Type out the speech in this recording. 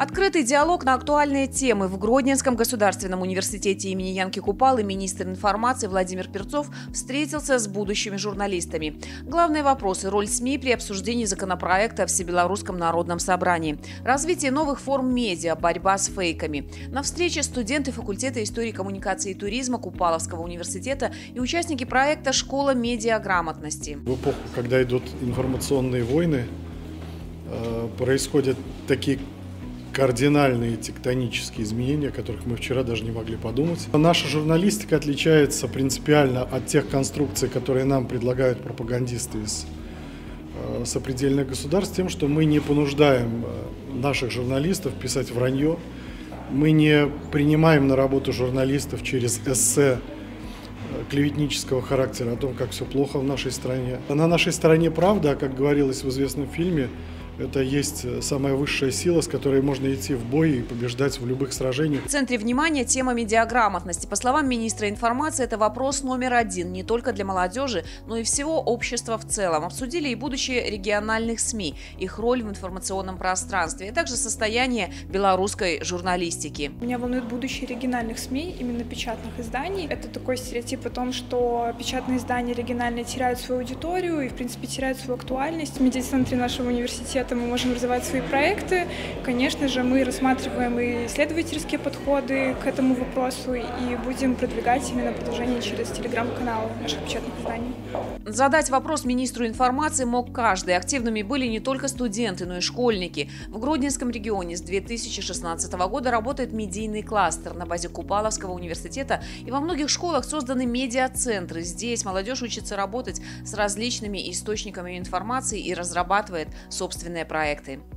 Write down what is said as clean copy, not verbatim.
Открытый диалог на актуальные темы. В Гродненском государственном университете имени Янки Купалы министр информации Владимир Перцов встретился с будущими журналистами. Главные вопросы – роль СМИ при обсуждении законопроекта в Всебелорусском народном собрании, развитие новых форм медиа, борьба с фейками. На встрече студенты факультета истории, коммуникации и туризма Купаловского университета и участники проекта «Школа медиаграмотности». В эпоху, когда идут информационные войны, происходят такие кардинальные тектонические изменения, о которых мы вчера даже не могли подумать. Наша журналистика отличается принципиально от тех конструкций, которые нам предлагают пропагандисты из сопредельных государств, тем, что мы не понуждаем наших журналистов писать вранье, мы не принимаем на работу журналистов через эссе клеветнического характера о том, как все плохо в нашей стране. На нашей стороне правда, как говорилось в известном фильме, это есть самая высшая сила, с которой можно идти в бой и побеждать в любых сражениях. В центре внимания тема медиаграмотности. По словам министра информации, это вопрос номер один не только для молодежи, но и всего общества в целом. Обсудили и будущее региональных СМИ, их роль в информационном пространстве, а также состояние белорусской журналистики. Меня волнует будущее региональных СМИ, именно печатных изданий. Это такой стереотип о том, что печатные издания региональные теряют свою аудиторию и, в принципе, теряют свою актуальность. В медиацентре нашего университета мы можем развивать свои проекты. Конечно же, мы рассматриваем и исследовательские подходы к этому вопросу и будем продвигать именно продвижение через телеграм-каналы наших печатных изданий. Задать вопрос министру информации мог каждый. Активными были не только студенты, но и школьники. В Гродненском регионе с 2016 года работает медийный кластер на базе Купаловского университета, и во многих школах созданы медиацентры. Здесь молодежь учится работать с различными источниками информации и разрабатывает собственные проекты.